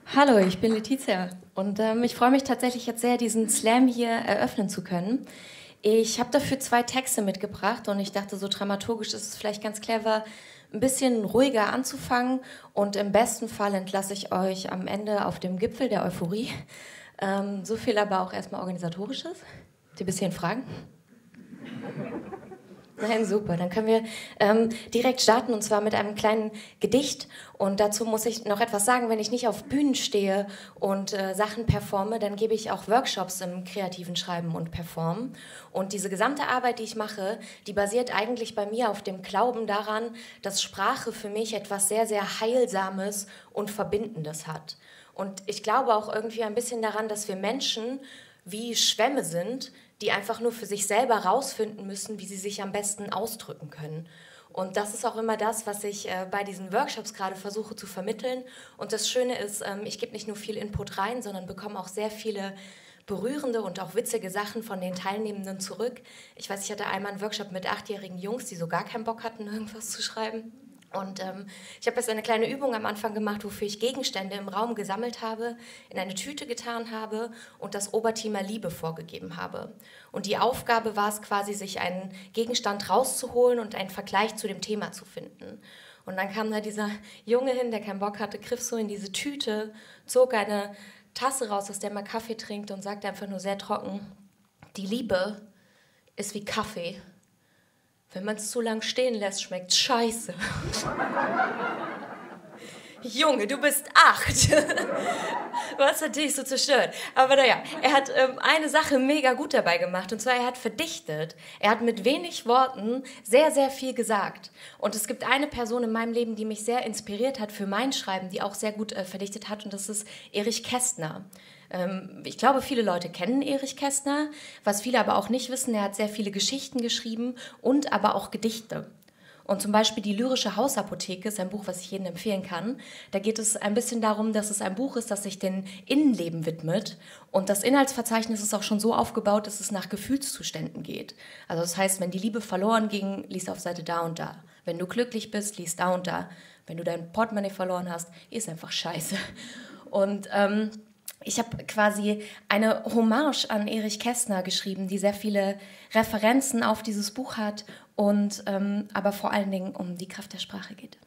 Hallo, ich bin Letizia und ich freue mich tatsächlich jetzt sehr, diesen Slam hier eröffnen zu können. Ich habe dafür 2 Texte mitgebracht und ich dachte, so dramaturgisch ist es vielleicht ganz clever, ein bisschen ruhiger anzufangen und im besten Fall entlasse ich euch am Ende auf dem Gipfel der Euphorie. So viel aber auch erstmal Organisatorisches. Habt ihr ein bisschen Fragen? Nein, super. Dann können wir direkt starten und zwar mit einem kleinen Gedicht. Und dazu muss ich noch etwas sagen, wenn ich nicht auf Bühnen stehe und Sachen performe, dann gebe ich auch Workshops im kreativen Schreiben und Performen. Und diese gesamte Arbeit, die ich mache, die basiert eigentlich bei mir auf dem Glauben daran, dass Sprache für mich etwas sehr, sehr Heilsames und Verbindendes hat. Und ich glaube auch irgendwie ein bisschen daran, dass wir Menschen wie Schwämme sind, die einfach nur für sich selber rausfinden müssen, wie sie sich am besten ausdrücken können. Und das ist auch immer das, was ich bei diesen Workshops gerade versuche zu vermitteln. Und das Schöne ist, ich gebe nicht nur viel Input rein, sondern bekomme auch sehr viele berührende und auch witzige Sachen von den Teilnehmenden zurück. Ich weiß, ich hatte einmal einen Workshop mit 8-jährigen Jungs, die so gar keinen Bock hatten, irgendwas zu schreiben. Und ich habe jetzt eine kleine Übung am Anfang gemacht, wofür ich Gegenstände im Raum gesammelt habe, in eine Tüte getan habe und das Oberthema Liebe vorgegeben habe. Und die Aufgabe war es quasi, sich einen Gegenstand rauszuholen und einen Vergleich zu dem Thema zu finden. Und dann kam da dieser Junge hin, der keinen Bock hatte, griff so in diese Tüte, zog eine Tasse raus, aus der man Kaffee trinkt und sagte einfach nur sehr trocken, die Liebe ist wie Kaffee. Wenn man es zu lang stehen lässt, schmeckt es scheiße. Junge, du bist 8. Was hat dich so zerstört? Aber naja, er hat eine Sache mega gut dabei gemacht. Und zwar, er hat verdichtet. Er hat mit wenig Worten sehr, sehr viel gesagt. Und es gibt eine Person in meinem Leben, die mich sehr inspiriert hat für mein Schreiben, die auch sehr gut verdichtet hat. Und das ist Erich Kästner. Ich glaube, viele Leute kennen Erich Kästner. Was viele aber auch nicht wissen, er hat sehr viele Geschichten geschrieben und aber auch Gedichte. Und zum Beispiel die lyrische Hausapotheke ist ein Buch, was ich jedem empfehlen kann. Da geht es ein bisschen darum, dass es ein Buch ist, das sich dem Innenleben widmet. Und das Inhaltsverzeichnis ist auch schon so aufgebaut, dass es nach Gefühlszuständen geht. Also das heißt, wenn die Liebe verloren ging, liest auf Seite da und da. Wenn du glücklich bist, liest da und da. Wenn du dein Portemonnaie verloren hast, ist einfach scheiße. Und ich habe quasi eine Hommage an Erich Kästner geschrieben, die sehr viele Referenzen auf dieses Buch hat und aber vor allen Dingen um die Kraft der Sprache geht.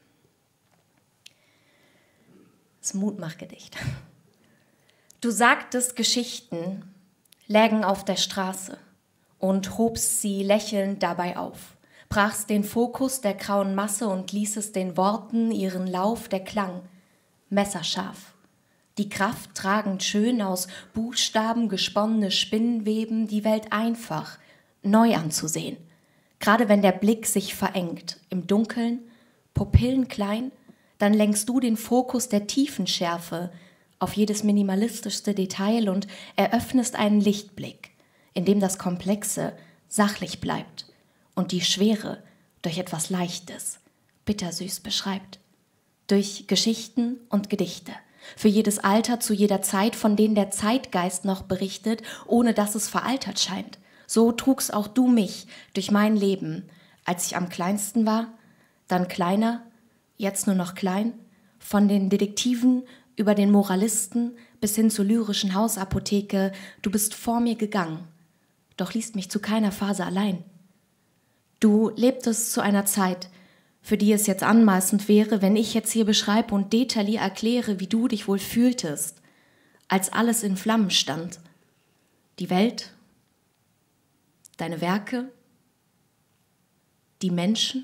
Das Mutmachgedicht. Du sagtest, Geschichten lägen auf der Straße und hobst sie lächelnd dabei auf, brachst den Fokus der grauen Masse und ließest den Worten ihren Lauf, der Klang messerscharf. Die Kraft tragend schön aus Buchstaben gesponnene Spinnenweben, die Welt einfach neu anzusehen. Gerade wenn der Blick sich verengt, im Dunkeln, Pupillen klein, dann lenkst du den Fokus der Tiefenschärfe auf jedes minimalistischste Detail und eröffnest einen Lichtblick, in dem das Komplexe sachlich bleibt und die Schwere durch etwas Leichtes, bittersüß beschreibt. Durch Geschichten und Gedichte. Für jedes Alter, zu jeder Zeit, von denen der Zeitgeist noch berichtet, ohne dass es veraltert scheint. So trugst auch du mich durch mein Leben, als ich am kleinsten war, dann kleiner, jetzt nur noch klein, von den Detektiven über den Moralisten bis hin zur lyrischen Hausapotheke, du bist vor mir gegangen, doch ließt mich zu keiner Phase allein. Du lebtest zu einer Zeit, für die es jetzt anmaßend wäre, wenn ich jetzt hier beschreibe und detailliert erkläre, wie du dich wohl fühltest, als alles in Flammen stand. Die Welt, deine Werke, die Menschen.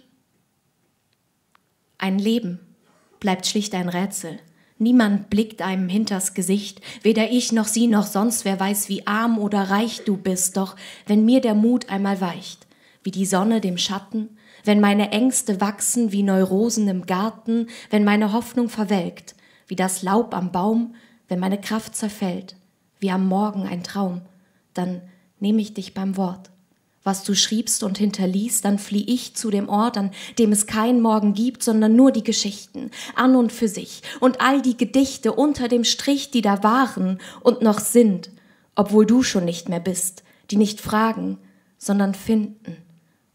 Ein Leben bleibt schlicht ein Rätsel. Niemand blickt einem hinters Gesicht, weder ich noch sie noch sonst wer weiß, wie arm oder reich du bist, doch wenn mir der Mut einmal weicht, wie die Sonne dem Schatten, wenn meine Ängste wachsen wie Neurosen im Garten, wenn meine Hoffnung verwelkt, wie das Laub am Baum, wenn meine Kraft zerfällt, wie am Morgen ein Traum, dann nehme ich dich beim Wort. Was du schriebst und hinterließt, dann flieh ich zu dem Ort, an dem es keinen Morgen gibt, sondern nur die Geschichten, an und für sich, und all die Gedichte unter dem Strich, die da waren und noch sind, obwohl du schon nicht mehr bist, die nicht fragen, sondern finden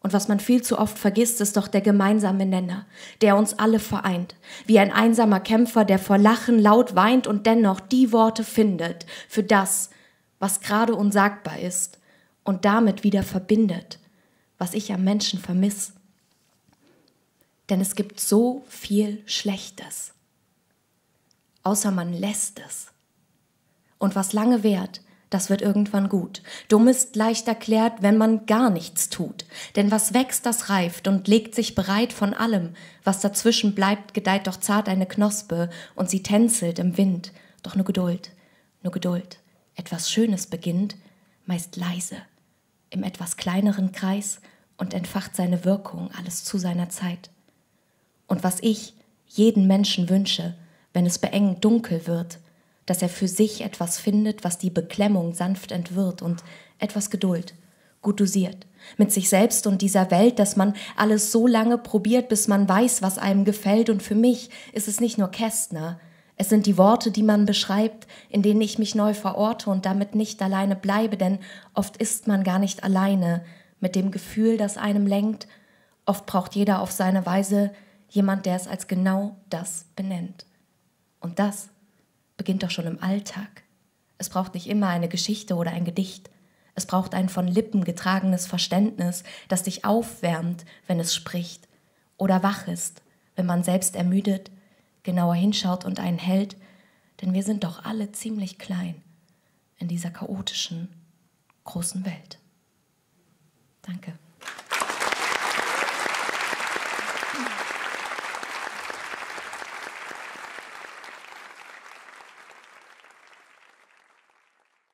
Und was man viel zu oft vergisst, ist doch der gemeinsame Nenner, der uns alle vereint. Wie ein einsamer Kämpfer, der vor Lachen laut weint und dennoch die Worte findet für das, was gerade unsagbar ist und damit wieder verbindet, was ich am Menschen vermiss. Denn es gibt so viel Schlechtes, außer man lässt es. Und was lange währt, das wird irgendwann gut. Dumm ist leicht erklärt, wenn man gar nichts tut. Denn was wächst, das reift und legt sich bereit von allem. Was dazwischen bleibt, gedeiht doch zart eine Knospe und sie tänzelt im Wind. Doch nur Geduld, nur Geduld. Etwas Schönes beginnt, meist leise, im etwas kleineren Kreis und entfacht seine Wirkung, alles zu seiner Zeit. Und was ich jeden Menschen wünsche, wenn es beengend dunkel wird, dass er für sich etwas findet, was die Beklemmung sanft entwirrt und etwas Geduld, gut dosiert, mit sich selbst und dieser Welt, dass man alles so lange probiert, bis man weiß, was einem gefällt. Und für mich ist es nicht nur Kästner, es sind die Worte, die man beschreibt, in denen ich mich neu verorte und damit nicht alleine bleibe, denn oft ist man gar nicht alleine mit dem Gefühl, das einem lenkt. Oft braucht jeder auf seine Weise jemand, der es als genau das benennt. Und das beginnt doch schon im Alltag. Es braucht nicht immer eine Geschichte oder ein Gedicht. Es braucht ein von Lippen getragenes Verständnis, das dich aufwärmt, wenn es spricht, oder wach ist, wenn man selbst ermüdet, genauer hinschaut und einen hält, denn wir sind doch alle ziemlich klein in dieser chaotischen, großen Welt.